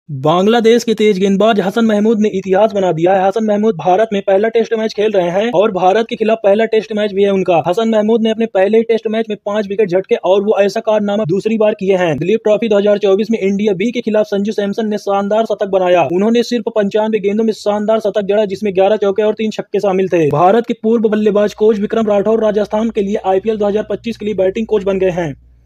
बांग्लादेश के तेज गेंदबाज हसन महमूद ने इतिहास बना दिया है। हसन महमूद भारत में पहला टेस्ट मैच खेल रहे हैं और भारत के खिलाफ पहला टेस्ट मैच भी है उनका। हसन महमूद ने अपने पहले ही टेस्ट मैच में 5 विकेट झटके और वो ऐसा कारनामा दूसरी बार किए हैं। दिलीप ट्रॉफी 2024 में इंडिया बी के खिलाफ संजू सैमसन ने शानदार शतक बनाया। उन्होंने सिर्फ 95 गेंदों में शानदार शतक जड़ा, जिसमें 11 चौके और 3 छक्के शामिल थे। भारत के पूर्व बल्लेबाज कोच विक्रम राठौर राजस्थान के लिए IPL 2025 के लिए बैटिंग कोच बन गए हैं।